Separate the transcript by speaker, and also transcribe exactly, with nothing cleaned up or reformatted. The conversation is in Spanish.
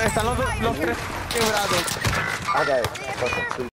Speaker 1: están los, dos- los tres quebrados.
Speaker 2: Okay, okay.